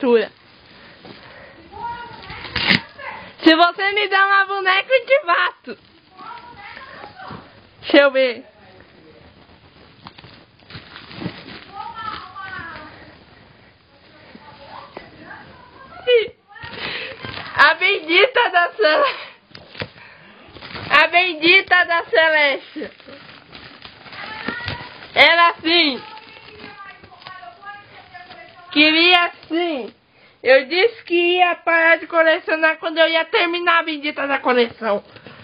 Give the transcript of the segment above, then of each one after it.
criatura. Se você me dá uma boneca, eu te mato. Deixa eu ver. A bendita da Celeste. A bendita da Celeste. Era assim. Queria assim. Eu disse que ia parar de colecionar quando eu ia terminar a bendita da coleção.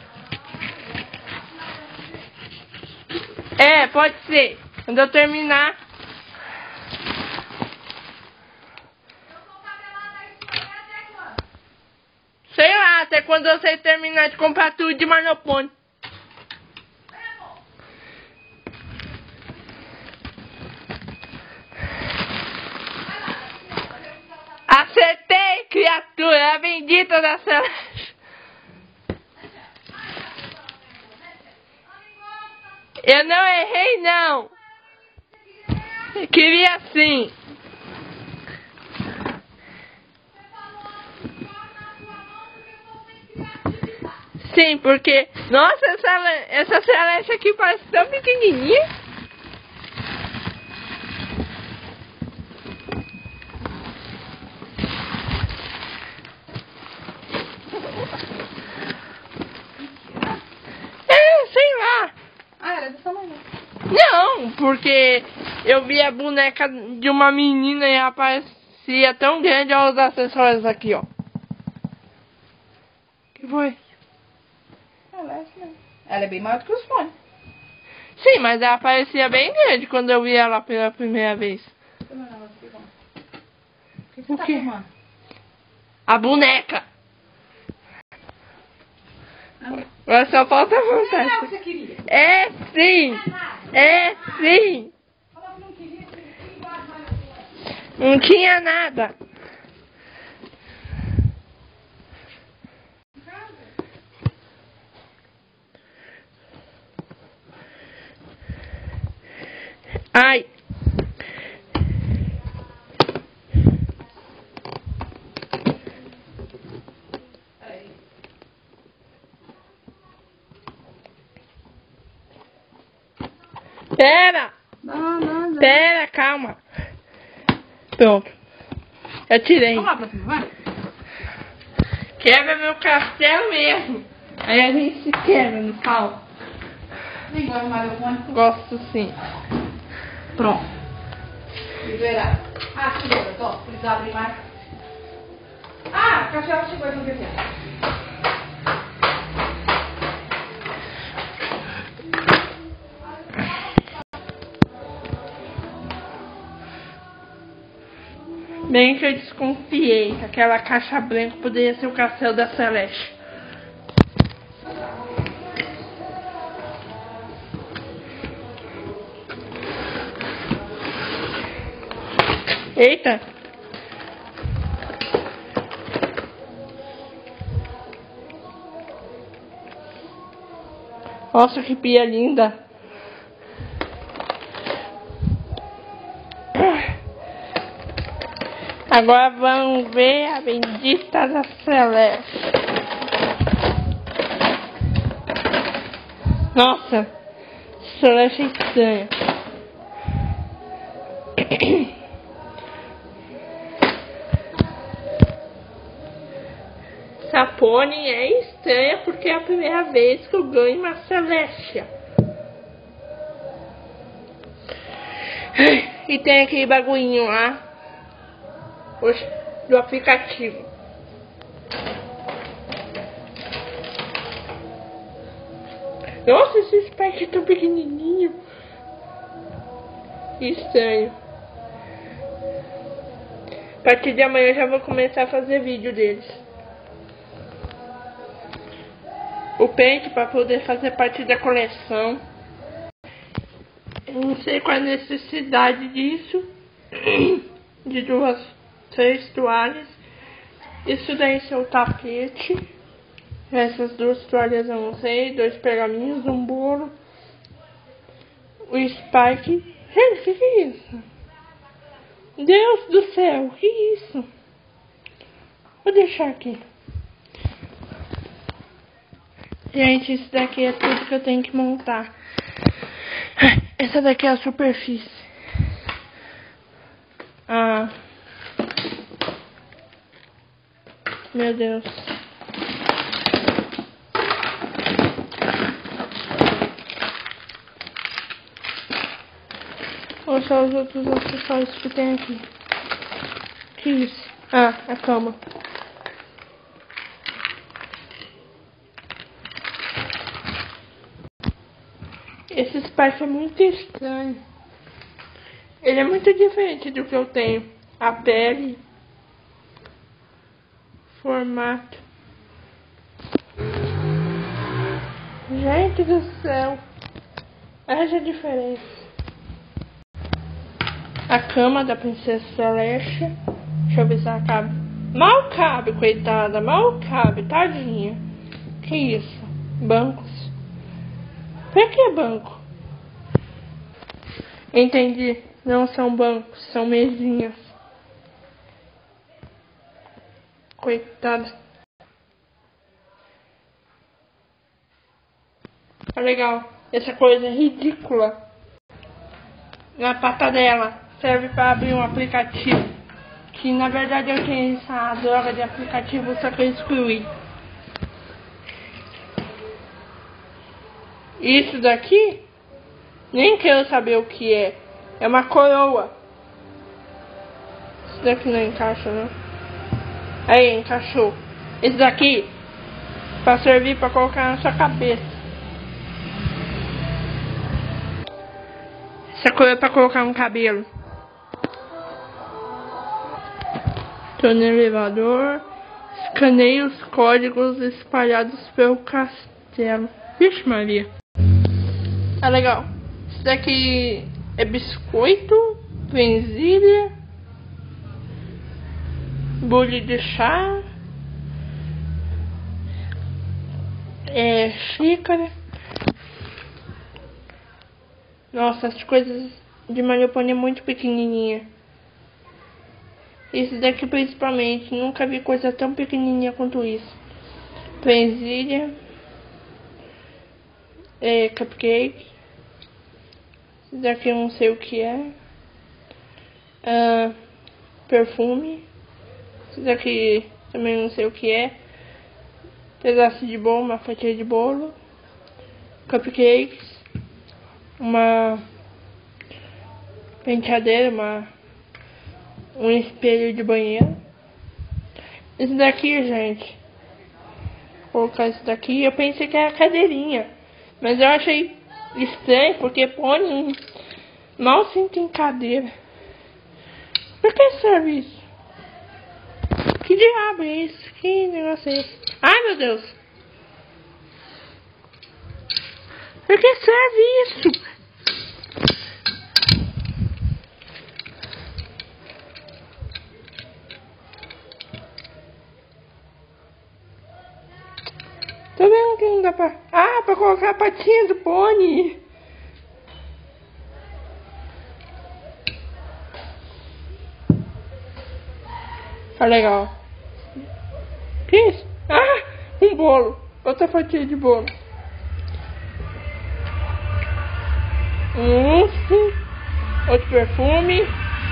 É, pode ser. Quando eu terminar. Sei lá, até quando você terminar de comprar tudo de Marnopone. Acertei, criatura, a bendita da Celeste. Eu não errei, não. Eu queria sim. Sim, porque... Nossa, essa Celeste aqui parece tão pequenininha. Sei lá. Ah, era dessa tamanho. Não, porque eu vi a boneca de uma menina e ela parecia tão grande. Olha os acessórios aqui, ó. Que foi? Ela é bem maior do que os fones. Sim, mas ela parecia bem grande quando eu vi ela pela primeira vez. O que você tá quê? fumando? A boneca. Ah. Agora só falta a Não é vontade. o que você queria. É sim. É sim. Falou que não queria, você queria igual Não tinha nada. Ai. Pera. Não. Pera, calma. Pronto. Eu tirei. Vamos lá pra cima, vai. Quebra meu castelo mesmo. Aí a gente se quebra no pau. Nem gosta mais do fone. Gosto sim. Pronto. Liberado. Ah, segura, ó. Precisa abrir mais. Ah, a cachorra chegou aí no desenho. Bem que eu desconfiei que aquela caixa branca poderia ser o castelo da Celeste. Eita! Nossa, que pia linda! Agora vamos ver a bendita da Celeste. Nossa, Celeste é estranha. Essa pônei é estranha porque é a primeira vez que eu ganho uma Celeste. E tem aquele bagulhinho lá do aplicativo. Nossa, esse Spike é tão pequenininho. Estranho. A partir de amanhã eu já vou começar a fazer vídeo deles. O pente para poder fazer parte da coleção. Eu não sei qual a necessidade disso. De 3 toalhas. Isso daí é o tapete. Essas 2 toalhas eu não sei. 2 pergaminhos, um bolo. O Spike. Gente, o que é isso? Deus do céu, o que é isso? Vou deixar aqui. Gente, isso daqui é tudo que eu tenho que montar. Essa daqui é a superfície. Ah. Meu Deus. Olha só os outros acessórios que tem aqui. Que isso? Ah, a cama. Esse espaço é muito estranho. Ele é muito diferente do que eu tenho. A pele. Formato. Gente do céu. Haja diferença. A cama da Princesa Celeste. Deixa eu ver se ela cabe. Mal cabe, coitada. Mal cabe, tadinha. Que isso? Bancos. Pra que banco? Entendi. Não são bancos, são mesinhas. Coitada. Tá legal. Essa coisa é ridícula. Na pata dela serve para abrir um aplicativo. Que na verdade eu tinha essa droga de aplicativo, só que eu excluí. Isso daqui, nem quero saber o que é. É uma coroa. Isso daqui não encaixa, não. Aí, encaixou. Esse daqui, pra servir pra colocar na sua cabeça. Essa coroa é pra colocar no cabelo. Tô no elevador. Escaneio os códigos espalhados pelo castelo. Vixe Maria. Tá legal. Isso daqui é biscoito, benzília, bule de chá, xícara. Nossa, as coisas de Mariupol é muito pequenininha. Isso daqui principalmente, nunca vi coisa tão pequenininha quanto isso. Benzília, cupcake. Isso daqui eu não sei o que é. Perfume. Isso daqui também não sei o que é. Pedaço de bolo, uma fatia de bolo. Cupcakes. Uma penteadeira, um espelho de banheiro. Isso daqui, gente. Vou colocar isso daqui. Eu pensei que era cadeirinha. Mas eu achei estranho, porque pônei mal senta em cadeira. Por que serve isso? Que diabo é isso? Que negócio é esse? Ai, meu Deus! Por que serve isso? Tô vendo que não dá pra... Ah, pra colocar a patinha do pônei. Tá legal. Que isso? Ah, um bolo. Outra fatia de bolo. Um urso. Outro perfume.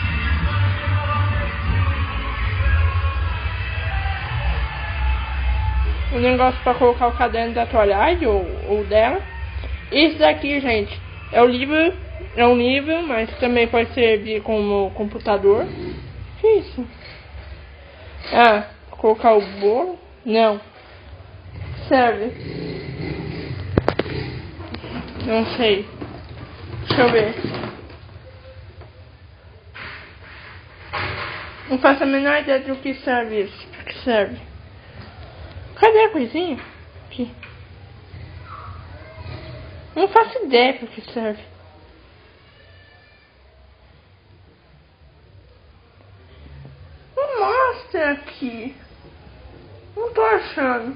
Um negócio pra colocar o caderno da toalhagem ou dela. Isso daqui, gente, é um livro, mas também pode servir como computador. Que isso? Ah, colocar o bolo? Não. Serve. Não sei. Deixa eu ver. Não faço a menor ideia do que serve isso. Pra que serve? Cadê a coisinha? Aqui. Não faço ideia para que serve. Não mostra aqui. Não tô achando.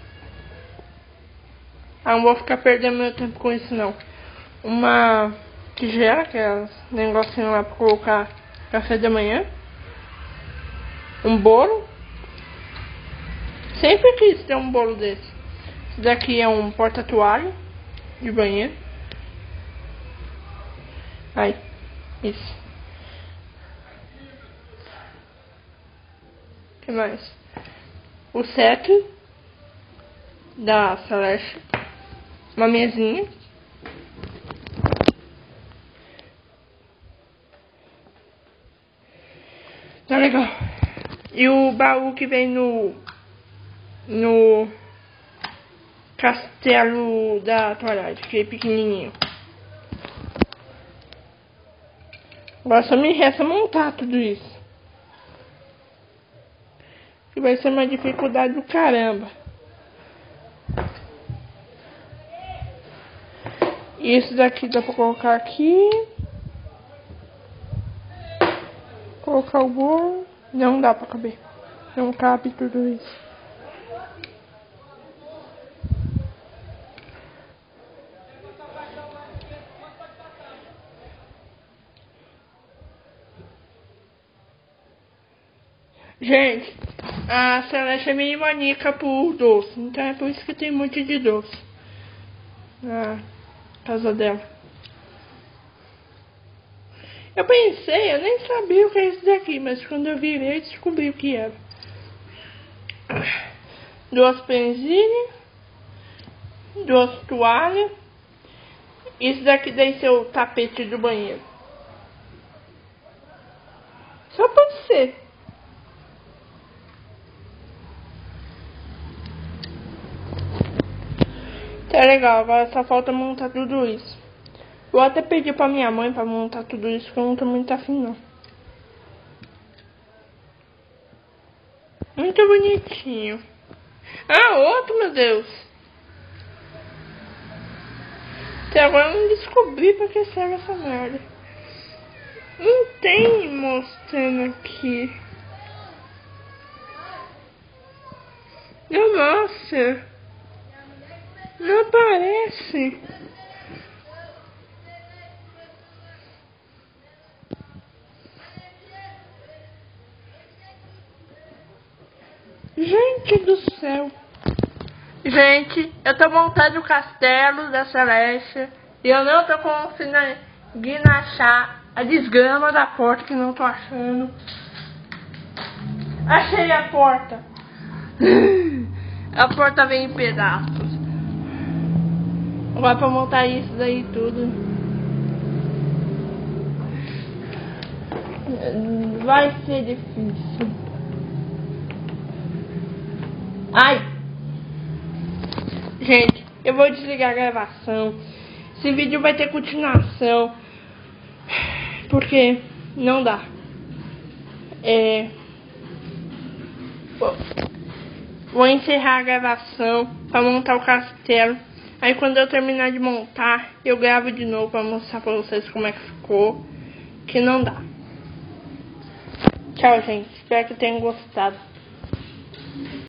Ah, não vou ficar perdendo meu tempo com isso não. Uma tigela, que é um negocinho lá para colocar café da manhã. Um bolo. Sempre quis ter um bolo desse. Esse daqui é um porta-toalha de banheiro. Aí, isso. O que mais? O set da Celeste. Uma mesinha. Tá legal. E o baú que vem no castelo da Twilight, que é pequenininho. Agora só me resta montar tudo isso. Que vai ser uma dificuldade do caramba. Isso daqui dá pra colocar aqui. Colocar o bolo. Não dá pra caber. Não cabe tudo isso. Gente, a Celeste é meio maníaca por doce. Então é por isso que tem um monte de doce na casa dela. Eu pensei, eu nem sabia o que é isso daqui, mas quando eu virei, descobri o que era. 2 penzinhas, 2 toalhas. Isso daqui deve ser o tapete do banheiro. Só pode ser. Tá legal, agora só falta montar tudo isso. Vou até pedir pra minha mãe pra montar tudo isso, que eu não tô muito afim não. Muito bonitinho. Ah, outro, meu Deus. Até agora eu não descobri pra que serve essa merda. Não tem mostrando aqui. Não mostra. Não aparece. Gente do céu. Gente, eu tô montando o castelo da Celeste. E eu não tô conseguindo achar a desgrama da porta, que não tô achando. Achei a porta. A porta vem em pedaços. Agora pra montar isso daí tudo vai ser difícil. Ai! Gente, eu vou desligar a gravação. Esse vídeo vai ter continuação, porque não dá. Vou encerrar a gravação pra montar o castelo. Aí quando eu terminar de montar, eu gravo de novo pra mostrar pra vocês como é que ficou. Que não dá. Tchau, gente. Espero que tenham gostado.